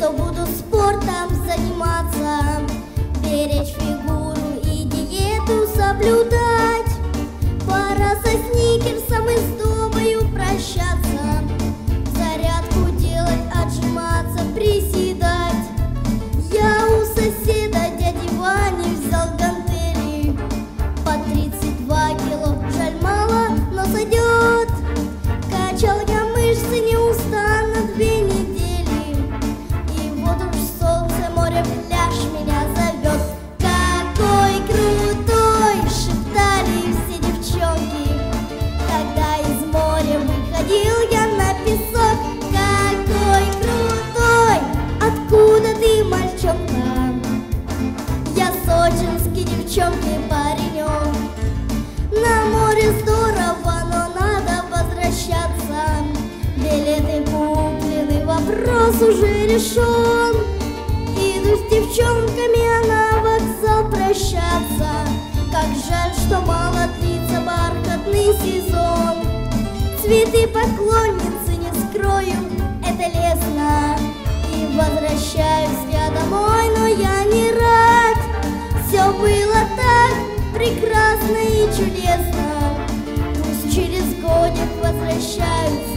Все буду спортом заниматься, беречь фигуру и диету соблюдать. Пора со сникерсом и сдобою прощаться, зарядку делать, отжиматься, приседать. Я у соседа дяди Вани взял гантели по 32 кило, жаль мало, но сойдет. Качал я мышцы, не устану 2 недели, и вот уж солнце, море, пляж меня зовет. Какой крутой, шептали все девчонки, когда из моря выходил я на песок. Какой крутой, откуда ты, мальчонка? Я сочинский девчонки паренек. На море здорово, но надо возвращаться. Билеты куплены, вопрос уже решен. Иду с девчонками, а на вокзал прощаться. Как жаль, что мало длится бархатный сезон. Цветы поклонницы, не скрою, это лестно. И возвращаюсь я домой, но я не рад. Все было так прекрасно и чудесно. Пусть через годик возвращаются